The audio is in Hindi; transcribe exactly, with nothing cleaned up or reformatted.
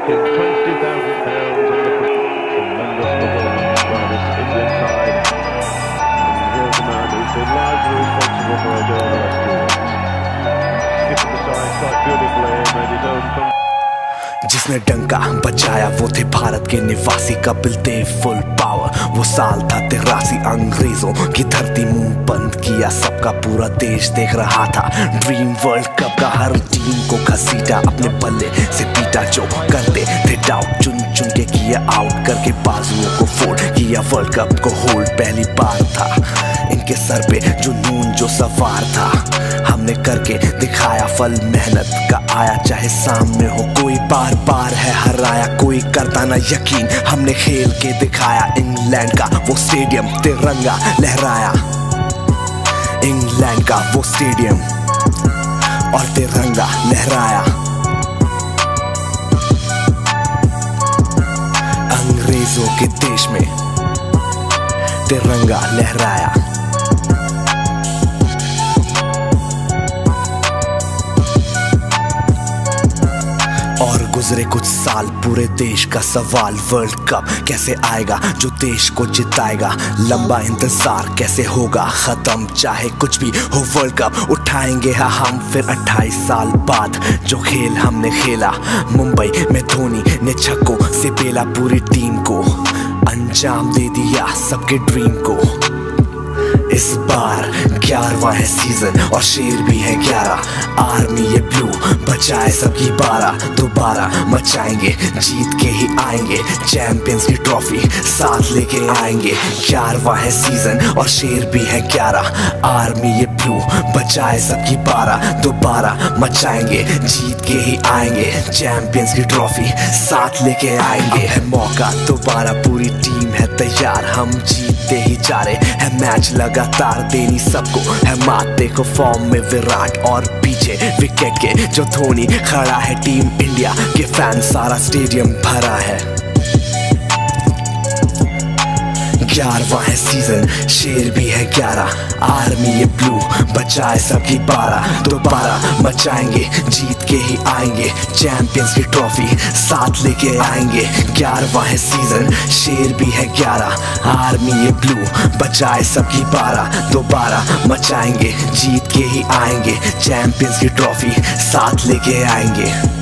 making twenty thousand pounds on the tremendous performance by this Indian side. And here's a man who's been largely responsible for a goal the last few weeks. Skipped the side quite beautifully and made his own comeback. जिसने डंका बजाया वो थे भारत के निवासी, कपिल देव फुल पावर। वो साल था तिरासी, अंग्रेजों की धरती मुंह बंद किया, सबका पूरा देश देख रहा था। ड्रीम वर्ल्ड कप का हर टीम को घसीटा, अपने बल्ले से पीटा, जो करते थे डाउट चुन चुन के किया आउट, करके बाजुओं को फोड़ किया वर्ल्ड कप को होल्ड। पहली बार था इनके सर पे जुनून जो सवार था, हमने करके दिखाया, फल मेहनत का आया, चाहे सामने हो कोई बार बार है हराया, कोई करता ना यकीन, हमने खेल के दिखाया। इंग्लैंड का वो स्टेडियम तिरंगा लहराया, इंग्लैंड का वो स्टेडियम और तिरंगा लहराया। अंग्रेजों के देश में तिरंगा लहराया। और गुजरे कुछ साल, पूरे देश का सवाल, वर्ल्ड कप कैसे आएगा, जो देश को जिताएगा। लंबा इंतजार कैसे होगा खत्म, चाहे कुछ भी हो वर्ल्ड कप उठाएंगे हाँ हम फिर अट्ठाईस साल बाद। जो खेल हमने खेला मुंबई में, धोनी ने छक्कों से पेला पूरी टीम को, अंजाम दे दिया सबके ड्रीम को। इस बार ग्यारहवां है सीजन और शेर भी है ग्यारह, आर्मी ये ब्लू बचाए सबकी बारह, दोबारा मचाएंगे जीत के ही आएंगे, चैंपियंस की ट्रॉफी साथ लेके आएंगे। ग्यारहवां है सीजन और शेर भी है ग्यारह, आर्मी ये ब्लू बचाए सबकी बारह, दोबारा मचाएंगे जीत के ही आएंगे, चैंपियंस की ट्रॉफी साथ लेके आएंगे। है मौका दोबारा, पूरी टीम है तैयार, हम जीतते ही जा रहे हैं मैच लगातार, देनी सबको है मात। देखो फॉर्म में विराट और पीछे विकेट के जो धोनी खड़ा है, टीम इंडिया के फैन सारा स्टेडियम भरा है। ग्यारहवां है सीजन, शेर भी है ग्यारह, आर्मी ये ब्लू बचाए सबकी बारह, दोबारा मचाएंगे जीत के ही आएंगे, चैंपियंस की ट्रॉफी साथ लेके आएंगे। ग्यारहवां है सीजन, शेर भी है ग्यारह, आर्मी ये ब्लू बचाए सबकी बारह, दोबारा मचाएंगे जीत के ही आएंगे, चैंपियंस की ट्रॉफी साथ लेके आएंगे।